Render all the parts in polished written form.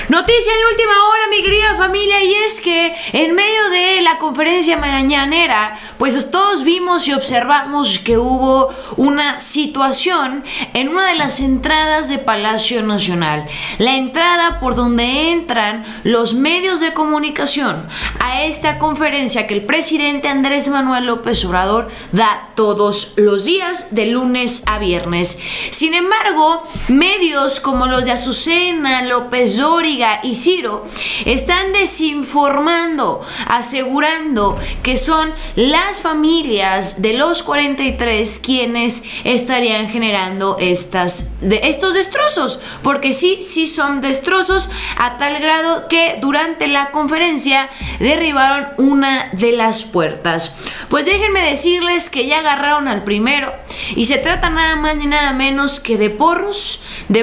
Noticia de última hora, mi querida familia, y es que en medio de la conferencia mañanera, pues todos vimos y observamos que hubo una situación en una de las entradas de Palacio Nacional, la entrada por donde entran los medios de comunicación a esta conferencia que el presidente Andrés Manuel López Obrador da todos los días de lunes a viernes. Sin embargo, medios como los de Azucena, López Dóriga y Ciro están desinformando, asegurando que son las familias de los 43 quienes estarían generando estos destrozos, porque sí son destrozos a tal grado que durante la conferencia derribaron una de las puertas. Pues déjenme decirles que ya agarraron al primero y se trata nada más ni nada menos que de porros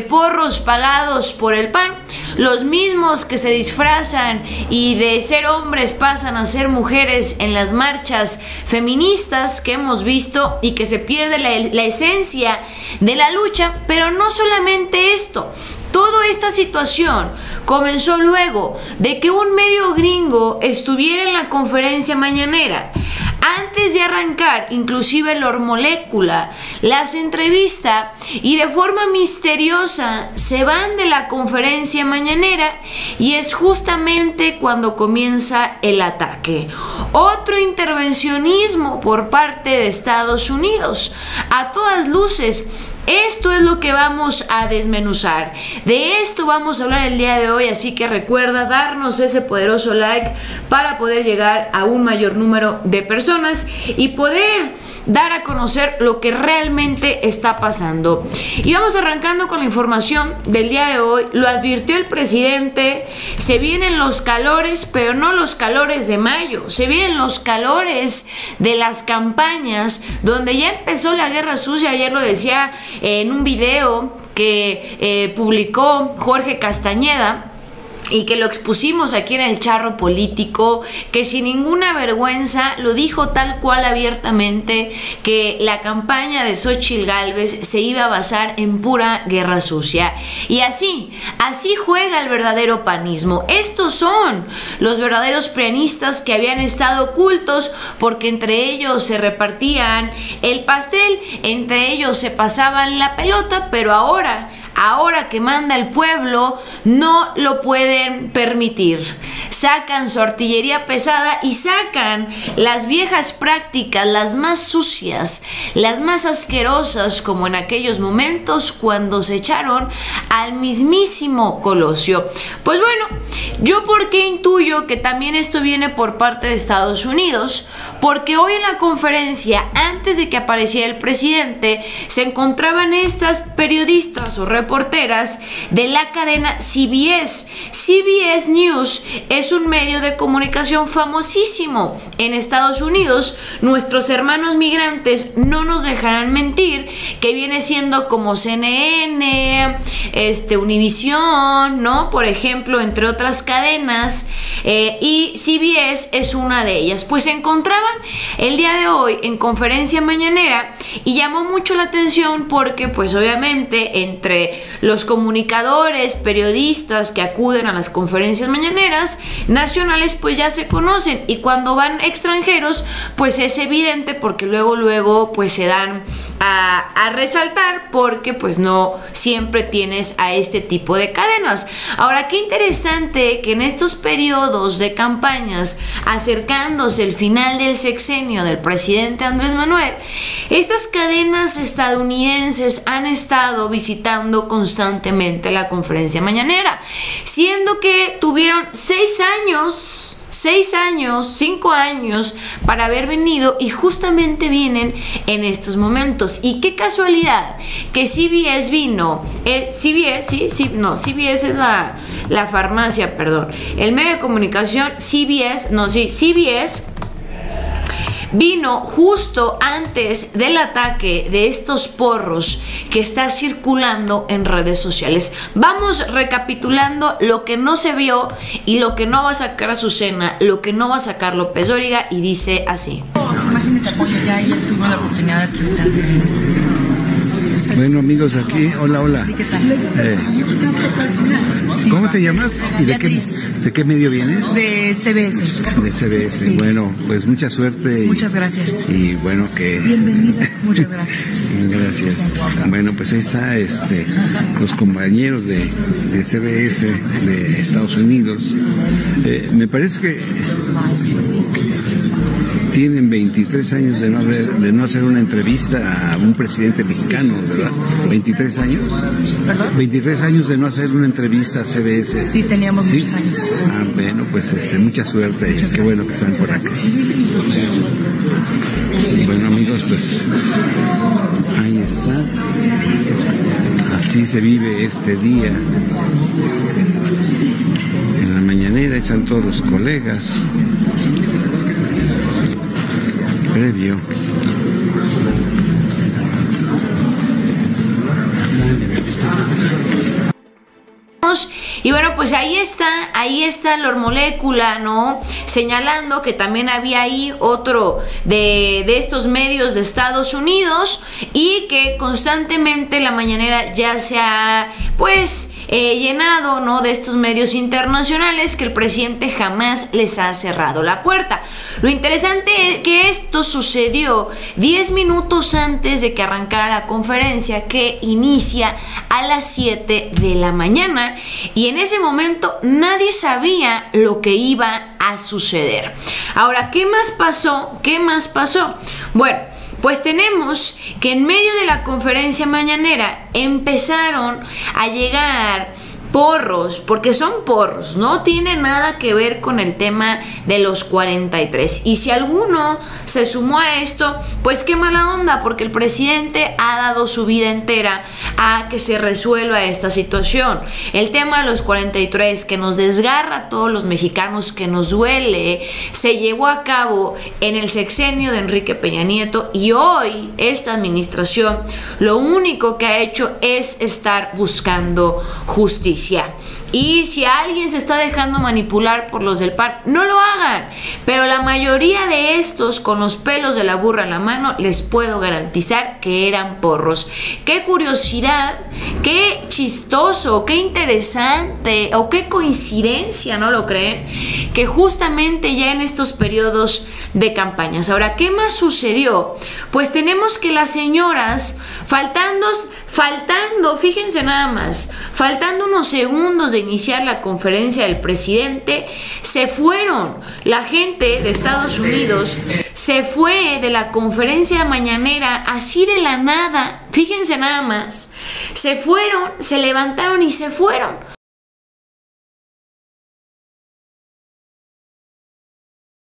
pagados por el PAN, los mismos que se disfrazan y de ser hombres pasan a ser mujeres en las marchas feministas que hemos visto y que se pierde la esencia de la lucha. Pero no solamente esto, toda esta situación comenzó luego de que un medio gringo estuviera en la conferencia mañanera. Antes de arrancar, inclusive Lord Molécula las entrevista y de forma misteriosa se van de la conferencia mañanera, y es justamente cuando comienza el ataque. Otro intervencionismo por parte de Estados Unidos. A todas luces, esto es lo que vamos a desmenuzar. De esto vamos a hablar el día de hoy, así que recuerda darnos ese poderoso like para poder llegar a un mayor número de personas y poder dar a conocer lo que realmente está pasando. Y vamos arrancando con la información del día de hoy. Lo advirtió el presidente, se vienen los calores, pero no los calores de mayo, se vienen los calores de las campañas, donde ya empezó la guerra sucia. Ayer lo decía en un video que publicó Jorge Castañeda y que lo expusimos aquí en el Charro Político, que sin ninguna vergüenza lo dijo tal cual abiertamente, que la campaña de Xóchitl Gálvez se iba a basar en pura guerra sucia. Y así juega el verdadero panismo. Estos son los verdaderos prianistas que habían estado ocultos, porque entre ellos se repartían el pastel, entre ellos se pasaban la pelota, pero ahora que manda el pueblo no lo pueden permitir. Sacan su artillería pesada y sacan las viejas prácticas, las más sucias, las más asquerosas, como en aquellos momentos cuando se echaron al mismísimo Colosio. Pues bueno, yo porque intuyo que también esto viene por parte de Estados Unidos, porque hoy en la conferencia, antes de que apareciera el presidente, se encontraban estas periodistas o reporteras de la cadena CBS. CBS News es un medio de comunicación famosísimo en Estados Unidos. Nuestros hermanos migrantes no nos dejarán mentir, que viene siendo como CNN, Univisión, ¿no? Por ejemplo, entre otras cadenas, y CBS es una de ellas. Pues se encontraban el día de hoy en conferencia mañanera y llamó mucho la atención porque, pues obviamente, entre los comunicadores, periodistas que acuden a las conferencias mañaneras nacionales, pues ya se conocen, y cuando van extranjeros, pues es evidente, porque luego pues se dan a resaltar, porque pues no siempre tienes a este tipo de cadenas. Ahora, qué interesante que en estos periodos de campañas, acercándose el final del sexenio del presidente Andrés Manuel, estas cadenas estadounidenses han estado visitando constantemente la conferencia mañanera, siendo que tuvieron 5 años para haber venido, y justamente vienen en estos momentos. Y qué casualidad que CBS vino, CBS es la farmacia, perdón, el medio de comunicación CBS vino justo antes del ataque de estos porros que está circulando en redes sociales. Vamos recapitulando lo que no se vio y lo que no va a sacar Azucena, lo que no va a sacar López Dóriga, y dice así. Imágenes de apoyo ya, y él tuvo la oportunidad de utilizar. Bueno, amigos, aquí, hola. Sí, ¿qué tal? ¿Cómo te llamas? ¿Y de qué medio vienes? De CBS. De CBS. Sí. Bueno, pues mucha suerte. Muchas gracias. Y bueno, que... Bienvenida. Muchas gracias. Gracias. Bueno, pues ahí está los compañeros de CBS de Estados Unidos. Me parece que tienen 23 años de no hacer una entrevista a un presidente mexicano, ¿verdad? Sí. 23 años. ¿Perdón? 23 años de no hacer una entrevista a CBS. Sí, teníamos muchos años. Ah, bueno, pues mucha suerte y qué bueno que están por acá. Bueno, amigos, pues ahí está. Así se vive este día. En la mañanera están todos los colegas. Previo. Y bueno, pues ahí está Lord Molécula, ¿no? Señalando que también había ahí otro de estos medios de Estados Unidos y que constantemente la mañanera ya se ha, pues, llenado, ¿no? De estos medios internacionales que el presidente jamás les ha cerrado la puerta. Lo interesante es que esto sucedió 10 minutos antes de que arrancara la conferencia, que inicia a las 7 de la mañana, y en ese momento nadie sabía lo que iba a suceder. Ahora, ¿qué más pasó? Bueno, pues tenemos que en medio de la conferencia mañanera empezaron a llegar porros, porque son porros, no tiene nada que ver con el tema de los 43. Y si alguno se sumó a esto, pues qué mala onda, porque el presidente ha dado su vida entera a que se resuelva esta situación. El tema de los 43, que nos desgarra a todos los mexicanos, que nos duele, se llevó a cabo en el sexenio de Enrique Peña Nieto, y hoy esta administración lo único que ha hecho es estar buscando justicia. Y si alguien se está dejando manipular por los del PAN, no lo hagan, pero la mayoría de estos, con los pelos de la burra en la mano, les puedo garantizar que eran porros. Qué curiosidad, qué chistoso, qué interesante, o qué coincidencia, ¿no lo creen? Que justamente ya en estos periodos de campañas. Ahora, ¿qué más sucedió? Pues tenemos que las señoras, faltando, fíjense nada más, faltando unos segundos de iniciar la conferencia del presidente, se fueron. La gente de Estados Unidos se fue de la conferencia mañanera así de la nada. Fíjense nada más, se fueron, se levantaron y se fueron.